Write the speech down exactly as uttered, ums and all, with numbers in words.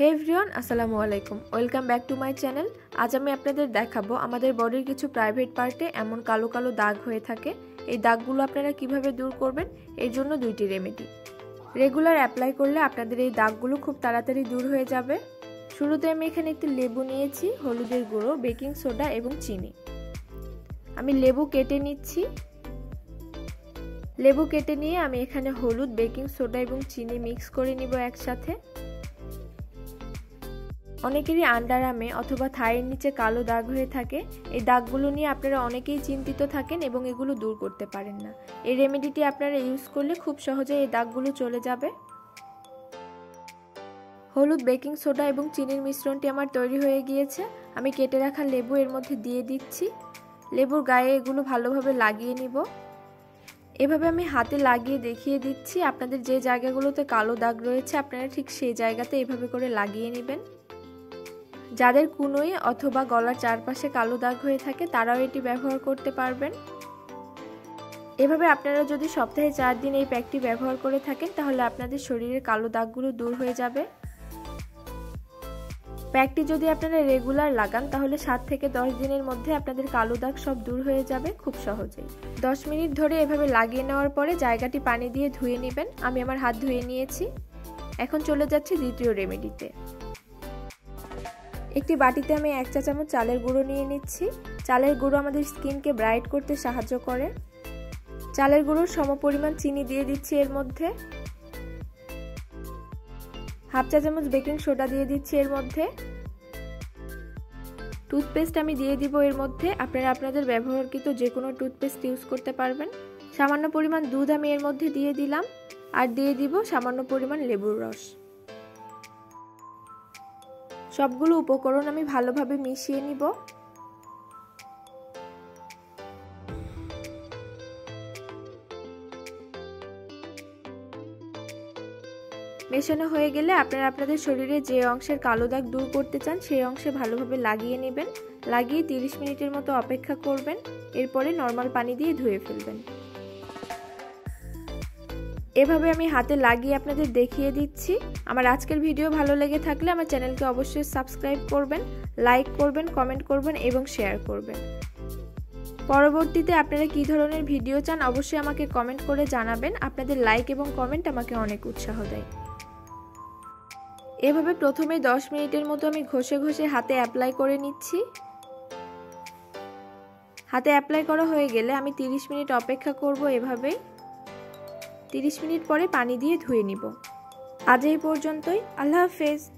Everyone আসসালামু আলাইকুম welcome back to my channel. আজ আমি আপনাদের দেখাবো আমাদের বডির কিছু প্রাইভেট পার্টে এমন কালো কালো দাগ হয়ে থাকে। এই দাগগুলো আপনারা কিভাবে দূর করবেন, এর জন্য দুইটি রেমেডি। রেগুলার অ্যাপ্লাই করলে আপনাদের এই দাগগুলো খুব তাড়াতাড়ি দূর হয়ে যাবে। শুরুতে আমি এখানে একটি লেবু নিয়েছি, হলুদের গুঁড়ো, বেকিং সোডা এবং চিনি। আমি লেবু কেটে নিচ্ছি। লেবু কেটে নিয়ে আমি এখানে হলুদ, বেকিং সোডা এবং চিনি মিক্স করে নিব একসাথে। অনেকেরই আন্ডারআর্মে অথবা থাইয়ের নিচে কালো দাগ হয়ে থাকে। এই দাগগুলো নিয়ে আপনারা অনেকেই চিন্তিত থাকেন এবং এগুলো দূর করতে পারেন না। এই রেমেডিটি আপনারা ইউজ করলে খুব সহজে এই দাগগুলো চলে যাবে। হলুদ, বেকিং সোডা এবং চিনির মিশ্রণটি আমার তৈরি হয়ে গিয়েছে। আমি কেটে রাখা লেবু এর মধ্যে দিয়ে দিচ্ছি। লেবুর গায়ে এগুলো ভালোভাবে লাগিয়ে নিব। এভাবে আমি হাতে লাগিয়ে দেখিয়ে দিচ্ছি। আপনাদের যে জায়গাগুলোতে কালো দাগ রয়েছে আপনারা ঠিক সেই জায়গাতে এভাবে করে লাগিয়ে নেবেন। যাদের কুনোয় অথবা গলার চারপাশে কালো দাগ হয়ে থাকে তারাও এটি ব্যবহার করতে পারবেন। এভাবে আপনারা যদি সপ্তাহে চার দিন এই প্যাকটি ব্যবহার করে থাকেন তাহলে আপনাদের শরীরের কালো দাগগুলো দূর হয়ে যাবে। প্যাকটি যদি আপনারা রেগুলার লাগান তাহলে সাত থেকে দশ দিনের মধ্যে আপনাদের কালো দাগ সব দূর হয়ে যাবে খুব সহজেই। দশ মিনিট ধরে এভাবে লাগিয়ে নেওয়ার পরে জায়গাটি পানি দিয়ে ধুয়ে নেবেন। আমি আমার হাত ধুয়ে নিয়েছি। এখন চলে যাচ্ছি দ্বিতীয় রেমেডিতে। একটি বাটিতে আমি এক চা চামচ চালের গুঁড়ো নিয়ে নিচ্ছি। চালের গুঁড়ো আমাদের স্কিনকে ব্রাইট করতে সাহায্য করে। চালের গুঁড়োর সমপরিমাণ চিনি দিয়ে দিচ্ছি এর মধ্যে। হাফ চা চামচ বেকিং সোডা দিয়ে দিচ্ছি এর মধ্যে। টুথপেস্ট আমি দিয়ে দিব এর মধ্যে। আপনারা আপনাদের ব্যবহারকৃত যে কোনো টুথপেস্ট ইউজ করতে পারবেন। সামান্য পরিমাণ দুধ আমি এর মধ্যে দিয়ে দিলাম আর দিয়ে দিব সামান্য পরিমাণ লেবুর রস। সবগুলো উপকরণ আমি ভালোভাবে মিশিয়ে নিব। মেশানো হয়ে গেলে আপনারা আপনাদের শরীরে যে অংশের কালো দাগ দূর করতে চান সেই অংশে ভালোভাবে লাগিয়ে নেবেন। লাগিয়ে তিরিশ মিনিটের মতো অপেক্ষা করবেন। এরপরে নর্মাল পানি দিয়ে ধুয়ে ফেলবেন। এভাবে আমি হাতে লাগিয়ে আপনাদের দেখিয়ে দিচ্ছি। আমার আজকের ভিডিও ভালো লেগে থাকলে আমার চ্যানেলকে অবশ্যই সাবস্ক্রাইব করবেন, লাইক করবেন, কমেন্ট করবেন এবং শেয়ার করবেন। পরবর্তীতে আপনারা কী ধরনের ভিডিও চান অবশ্যই আমাকে কমেন্ট করে জানাবেন। আপনাদের লাইক এবং কমেন্ট আমাকে অনেক উৎসাহ দেয়। এভাবে প্রথমে দশ মিনিটের মতো আমি ঘষে ঘষে হাতে অ্যাপ্লাই করে নিচ্ছি। হাতে অ্যাপ্লাই করা হয়ে গেলে আমি তিরিশ মিনিট অপেক্ষা করব। এভাবেই তিরিশ মিনিট পরে পানি দিয়ে ধুয়ে নিব। আজ এই পর্যন্তই। আল্লাহ হাফেজ।